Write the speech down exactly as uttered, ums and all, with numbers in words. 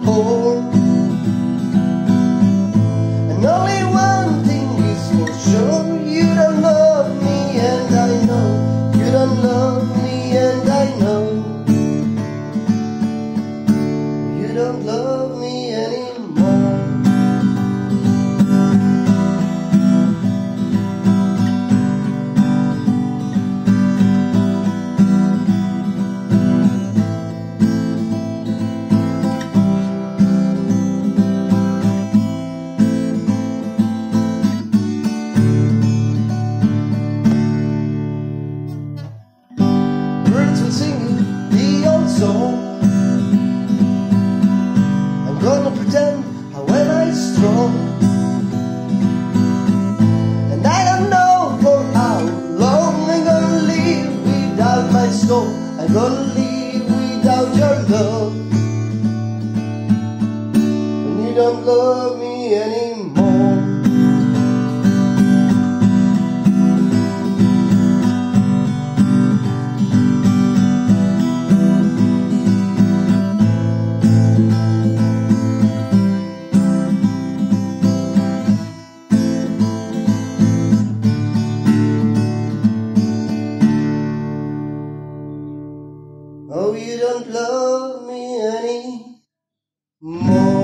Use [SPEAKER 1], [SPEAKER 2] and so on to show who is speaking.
[SPEAKER 1] poor. And only one thing is for sure, you don't love me and I know. You don't love me and I know. You don't love me anymore. Birds will sing the old song. I'm gonna pretend how am I strong. And I don't know for how long I'm gonna live without my soul. I'm gonna live without your love. When you don't love me anymore. Oh, you don't love me anymore.